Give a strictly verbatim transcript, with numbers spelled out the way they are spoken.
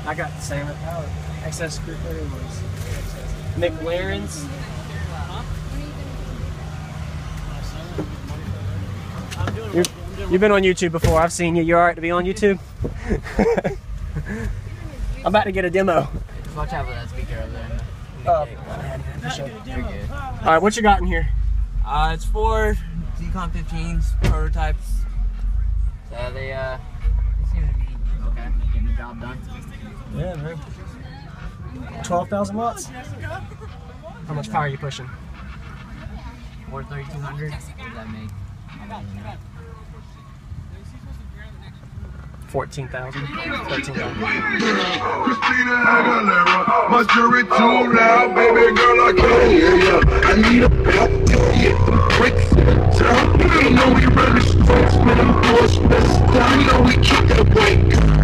I got the same power. X S screw thirty was. Mclaren's. You're, you've been on YouTube before. I've seen you. You alright to be on YouTube? I'm about to get a demo. Just watch out for that speaker over there. Uh, You're good. Alright, what you got in here? Uh, it's four Zcon fifteens prototypes. So they uh, they seem to be okay, getting the job done. Yeah, man. twelve thousand watts? How much power are you pushing? Or thirty-two hundred. What does that make? fourteen thousand. thirteen thousand. My jury too loud, baby girl, I can't hear ya. I need a belt to get the bricks in the town. You know we run the streets, man, I'm force best down. You know we keep that white.